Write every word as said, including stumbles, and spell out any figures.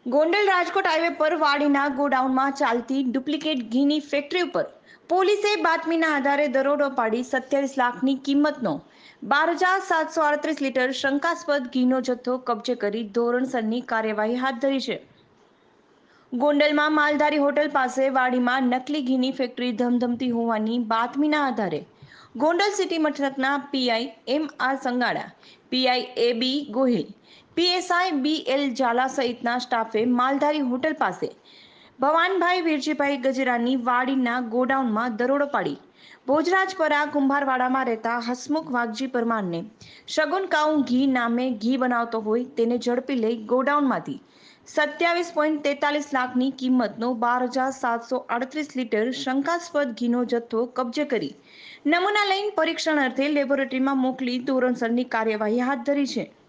Gondal Rajkot highway પર વાડીના ગોડાઉનમાં ચાલતી ડુપ્લિકેટ ઘીની ફેક્ટરી ઉપર પોલીસે બાતમીના આધારે દરોડો પાડી સત્યાવીસ લાખની કિંમતનો બાર હજાર સાતસો આડત્રીસ લીટર શંકાસ્પદ ઘીનો જથ્થો કબજે કરી ધોરણસરની કાર્યવાહી હાથ ધરી છે। ગોંડલમાં માલધારી હોટલ પાસે વાડીમાં નકલી ઘીની ફેક્ટરી ધમધમતી હોવાની બાતમીના આધારે ગોંડલ સિટી મથકના PI M R Sangada, PI A B Gohil, PSI B L Jhala સહિતના સ્ટાફે માલધારી હોટલ પાસે ભવાનભાઈ વીરજીભાઈ ગજરાની વાડીના ગોડાઉનમાં દરોડો પાડી ભોજરાજપરા કુંભારવાડામાં રહેતા હસમુખ વાઘજી પરમારને શગુન કાઉ ઘી નામે ઘી બનાવતો હોય તેને ઝડપી લઈ ગોડાઉનમાંથી સત્યાવીસ પોઈન્ટ તેતાલીસ લાખની કિંમતનો બાર હજાર સાતસો આડત્રીસ લીટર શંકાસ્પદ ઘીનો જથ્થો કબજે કરી નમૂના લઈને પરીક્ષણ અર્થે લેબોરેટરીમાં મોકલી ધોરણસરની કાર્યવાહી હાથ ધરી છે।